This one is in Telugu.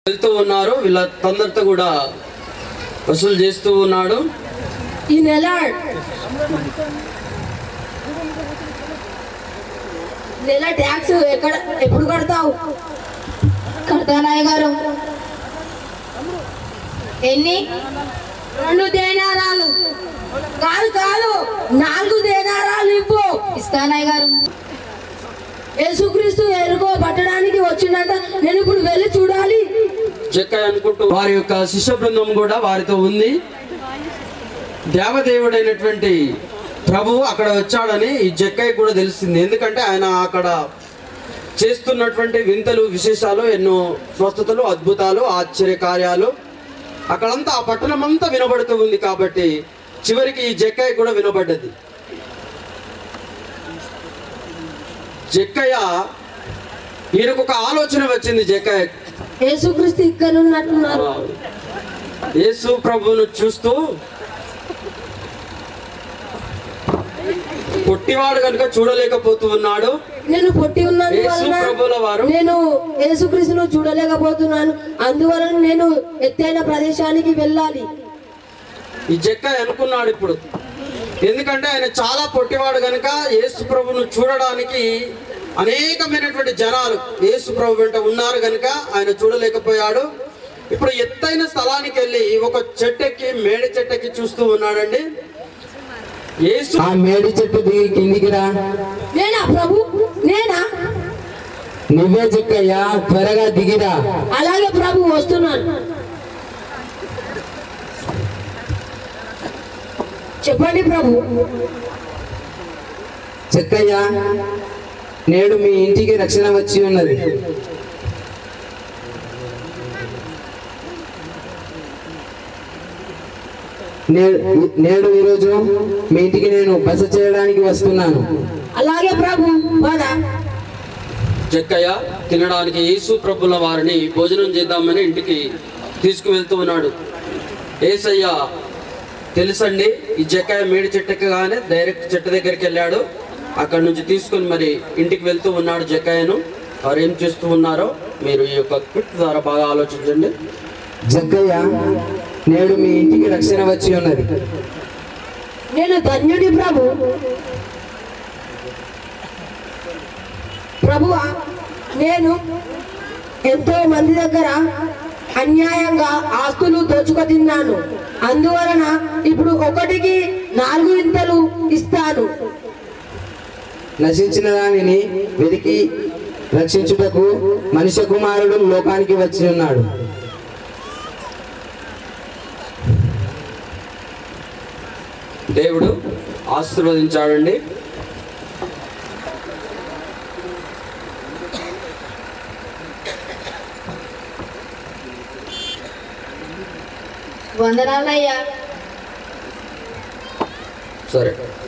వెళ్తూ ఉన్నారు. వీళ్ళందరితో కూడా వసూలు చేస్తూ ఉన్నాడు. ఈ నెల ట్యాక్స్ ఎప్పుడు కడతావు? కడతానాయ గారు. ఎన్ని? 2 దేనారాలు కాదు 4 దేనారాలు ఇవ్వు. ఇస్తానాయ గారు. యేసుక్రీస్తు ఎరుగో పట్టడానికి వచ్చిందంట. నేను ఇప్పుడు వెళ్ళి చూడాలి. జక్కయ్య అనుకుంటూ వారి యొక్క శిష్య బృందం కూడా వారితో ఉంది. దేవదేవుడైనటువంటి ప్రభువు అక్కడ వచ్చాడని ఈ జక్కయ్య కూడా తెలిసింది. ఎందుకంటే ఆయన అక్కడ చేస్తున్నటువంటి వింతలు విశేషాలు, ఎన్నో స్వస్థతలు, అద్భుతాలు, ఆశ్చర్య కార్యాలు అక్కడంతా ఆ పట్టణం అంతా వినబడుతూ ఉంది. కాబట్టి చివరికి ఈ జక్కయ్య కూడా వినబడ్డది. జక్కయ్య ఈయనకు ఒక ఆలోచన వచ్చింది. జక్కయ్య యేసుక్రీస్తు ఇక్కడ ఉన్నట్టున్నారు. యేసు ప్రభువును చూస్తూ పొట్టివాడు కనుక చూడలేకపోతూ ఉన్నాడు. నేను పొట్టి ఉన్నాను, నేను యేసుక్రీస్తును చూడలేకపోతున్నాను. అందువలన నేను ఎత్తైన ప్రదేశానికి వెళ్ళాలి. ఈ జక్కయ్య అనుకున్నాడు ఇప్పుడు. ఎందుకంటే ఆయన చాలా పొట్టివాడు కనుక యేసు ప్రభువును చూడడానికి అనేకమైనటువంటి జనాలు యేసు ప్రభు వెంట ఉన్నారు కనుక ఆయన చూడలేకపోయాడు. ఇప్పుడు ఎత్తైన స్థలానికి వెళ్ళి ఒక చెట్టెక్కి, మేడి చెట్టెక్కి చూస్తూ ఉన్నాడండి. యేసు ఆ మేడి చెట్టు దిగి కిందికి రా. నేనా ప్రభు? నేనా? నువ్వే జక్కయ్య, త్వరగా దిగిరా. అలాగే ప్రభు, వస్తున్నాను. చెప్పండి ప్రభు. జక్కయ్య, నేడు మీ ఇంటికి రక్షణ వచ్చి ఉన్నది. నేడు ఈరోజు మీ ఇంటికి నేను బస చేయడానికి వస్తున్నాను. అలాగే ప్రభు, పద. జక్కయ్య తినడానికి యేసు ప్రభుల వారిని భోజనం చేద్దామని ఇంటికి తీసుకువెళ్తూ ఉన్నాడు. యేసయ్య తెలుసండి, ఈ జక్కయ్య మేడి చెట్టెక్కగానే డైరెక్ట్ చెట్టు దగ్గరికి వెళ్ళాడు. అక్కడ నుంచి తీసుకుని మరి ఇంటికి వెళ్తూ ఉన్నాడు జక్కయ్యను. వారు ఏం చేస్తూ ఉన్నారో మీరు ఈ యొక్క క్విట్ ద్వారా బాగా ఆలోచించండి. జక్కయ్య, నేడు మీ ఇంటికి రక్షణ వచ్చి ఉన్నది. నేను ధన్యుడి ప్రభు. ప్రభువా, నేను ఎంతో మంది దగ్గర అన్యాయంగా ఆస్తులు దోచుకు తిన్నాను. అందువలన ఇప్పుడు 1కి 4 ఇంతలు ఇస్తాను. నశించిన దానిని వెతికి రక్షించుటకు మనుష్య కుమారుడు లోకానికి వచ్చి ఉన్నాడు. దేవుడు ఆశీర్వదించాడండి. వందనాలయ్యా. సరే.